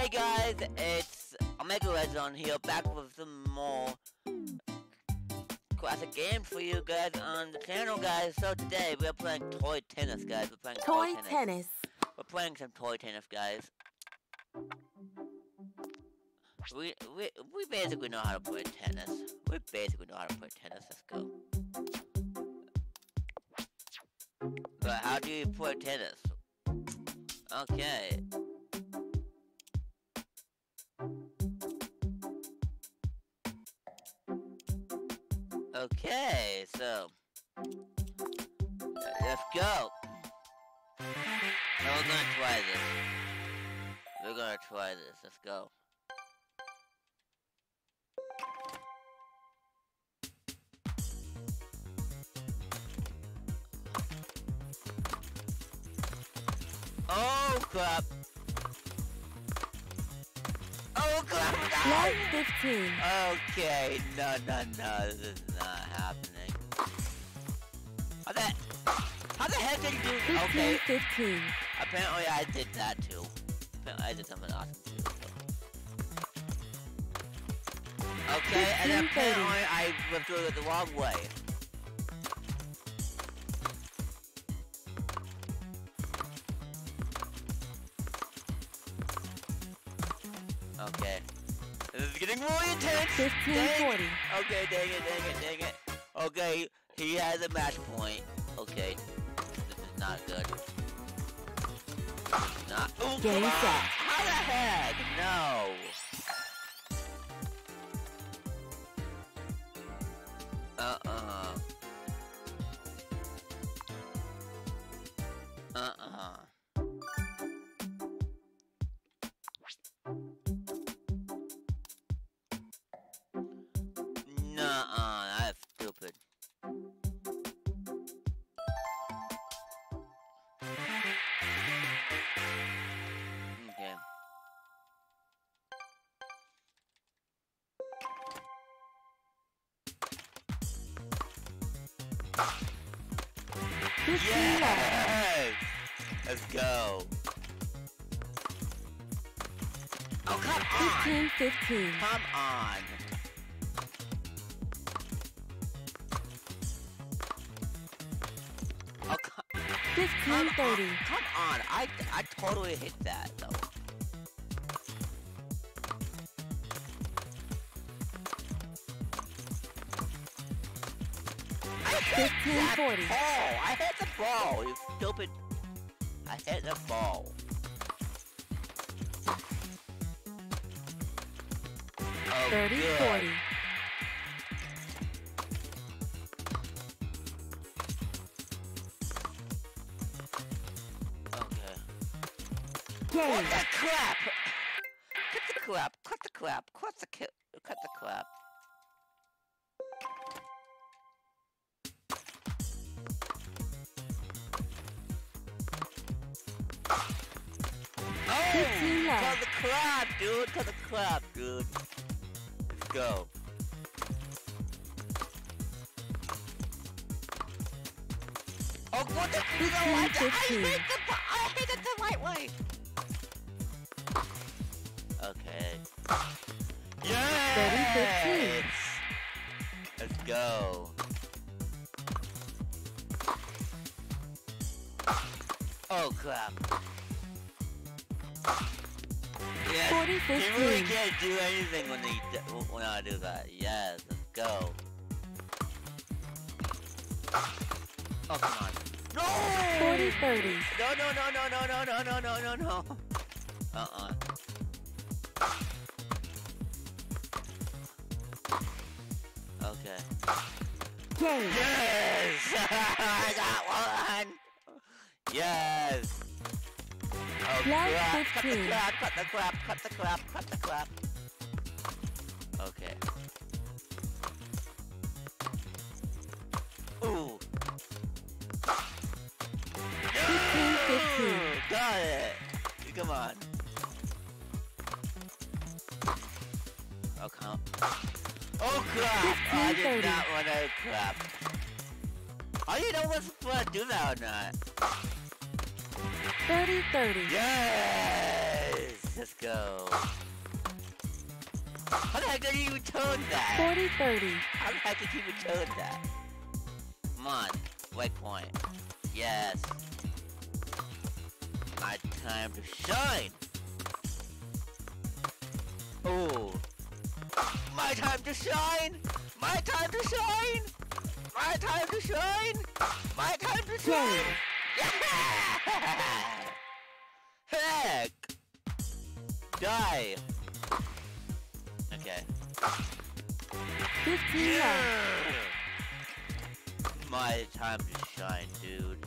Hey guys, it's Omega Red Zone here, back with some more classic games for you guys on the channel, guys. So today we're playing toy tennis, guys. We're playing Toy tennis. We're playing some toy tennis, guys. We basically know how to play tennis. We basically know how to play tennis. Let's go. But how do you play tennis? Okay. Okay, so let's go. So we're gonna try this. We're gonna try this. Let's go. Oh crap! Oh crap! Flight 15. Okay, no, this is not happening. How the heck did you do? 15, Okay, 15. apparently I did that too. Apparently I did something awesome too. Okay, and 15, apparently I withdrew it the wrong way. Okay. This is getting really intense! 15, Dang. 40. Okay, dang it. Okay, he has a match point. Okay. This is not good. This is not. Oh, Game come on. set. How the heck? No. Nuh-uh, that's stupid. Okay. Yes! Let's go. Oh, come on! 15, 15. Come on! Oh, 15, 30. Come on! I totally hit that though. I hit 15, that 40. ball! I hit the ball, you stupid! I hit the ball. Oh, 30, good. 40. Okay. Game. What the crap? Cut the crap. Cut the crap. Cut the crap. Oh! 15 left. Cut the crap, dude. Cut the crap, dude. Let's go. Oh, what the? You know what? 15. I hit it the right way. Okay. Yes! 30, 15. Let's go. Oh crap. Yes. 40, He 15. really can't do anything when I do that. Yes, let's go. Oh come on. No! 40, 30. No. Uh-uh. Okay. Game. Yes! I got one! Yes! Oh Flight crap! 15. Cut the crap! Okay. Ooh! 15, 15. Got it! Come on. Oh, come. Oh crap! Oh, I 15, did 30. not want to crap. I didn't know what's supposed to do that or not. 30, 30. Yes! Let's go. How the heck did you even turn that? 40-30. How the heck did you even turn that? Come on, waypoint. Yes. My time to shine. Oh. My time to shine. My time to shine. My time to shine. My time to shine. Yeah! Heck. Die. Okay. 15 left. My time to shine, dude.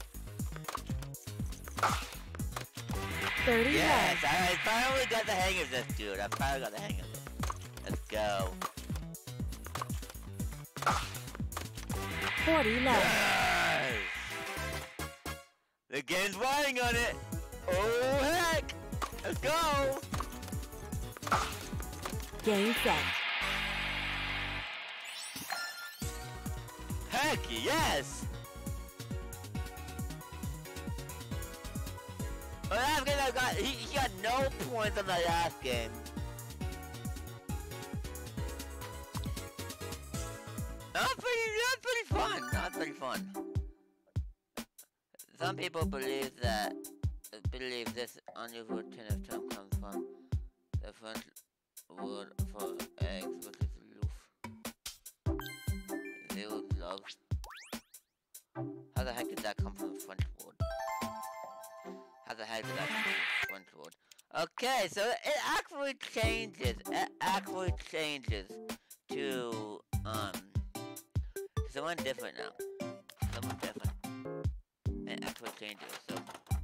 30 Yes, left. I finally got the hang of this, dude. I finally got the hang of it. Let's go. 40 left. Yes! The game's riding on it. Oh, heck. Let's go. Game set. Heck yes! Well, last game I got, he got no points on the last game. That's pretty fun. That's pretty fun. Some people believe this unusual tin of term comes from the French word for eggs, which is loof. Zero love. How the heck did that come from the French word? How the heck did that come from the French word? Okay, so it actually changes. It actually changes to someone different now. Someone different. It actually changes. So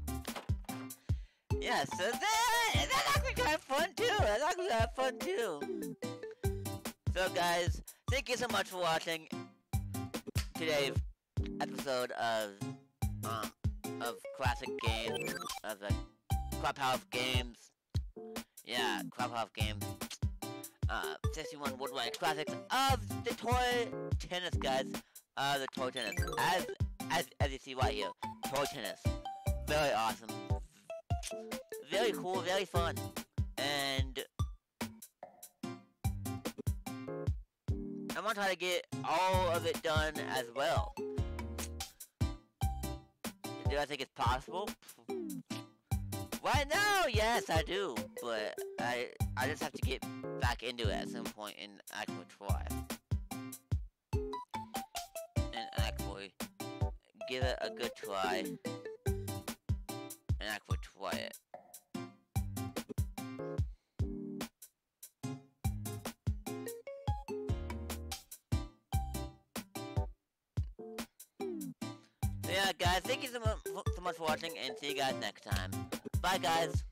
yeah, so that's actually kind of fun too. That's actually kind of fun too. So guys, thank you so much for watching today's episode of classic games, of the Clubhouse games. Yeah, Clubhouse games. 61 worldwide classics of the toy tennis, guys. The toy tennis. As you see right here, toy tennis. Very awesome. Very cool, very fun. And I'm gonna try to get all of it done as well. Do I think it's possible? Right now, yes, I do. But I just have to get back into it at some point and actually try. And actually give it a good try. And actually try it. So yeah, guys, thank you so much for watching, and see you guys next time. Bye, guys.